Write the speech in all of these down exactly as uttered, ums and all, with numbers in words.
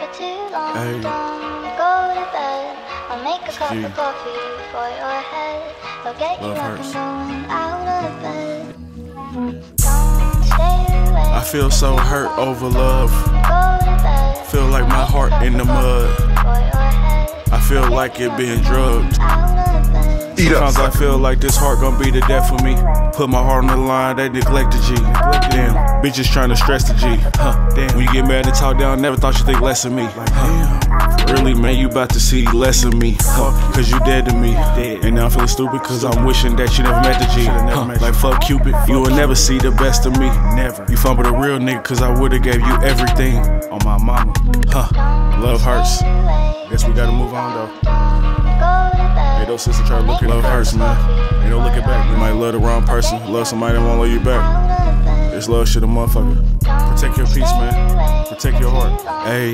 too long. Hey. Don't go to bed. I'll make a cup Gee. of coffee for your head. I'll get you Love up hurts. and going out of bed. Don't stay away. I feel so hurt over love. Go to bed. Feel like my heart in the mud. For your head. I feel like it being drugged. Out of bed. Sometimes I feel like this heart gon' be the death for me. Put my heart on the line, they neglect the G. Damn, bitches trying to stress the G. Huh, damn. When you get mad and talk down, never thought you think less of me. Like, damn. Really, man, you about to see less of me. Huh, cause you dead to me. And now I'm feeling stupid cause I'm wishing that you never met the G. Huh, like fuck Cupid, you will never see the best of me. Never. You fumbled a real nigga cause I would've gave you everything. On my mama. Huh, love hurts. Guess we gotta move on though. Hey, those sisters try to look at love hurts, man. Ain't no looking back. You might love the wrong person, love somebody that won't love you back. This love shit a motherfucker. Protect your peace, man. Protect your heart. Hey,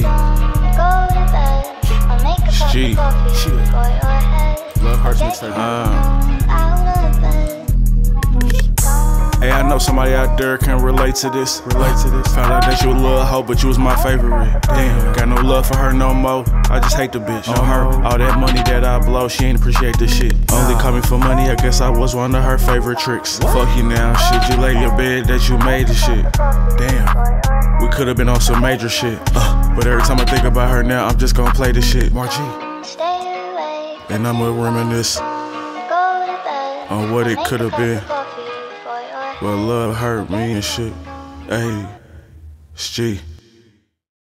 G. Love hurts mixtape. Uh. Hey, I know somebody out there can relate to this. Relate to this. Found out that you a little hoe, but you was my favorite. Damn, got no love for her no more. I just hate the bitch. On her, all that money that I blow, she ain't appreciate this shit. Only call me for money, I guess I was one of her favorite tricks. Fuck you now, shit. You lay your bed that you made the shit. Damn, we could've been on some major shit. Uh, but every time I think about her now, I'm just gonna play this shit. Margie. And I'ma reminisce on what it could've been. But love hurt me and shit. Hey, it's G.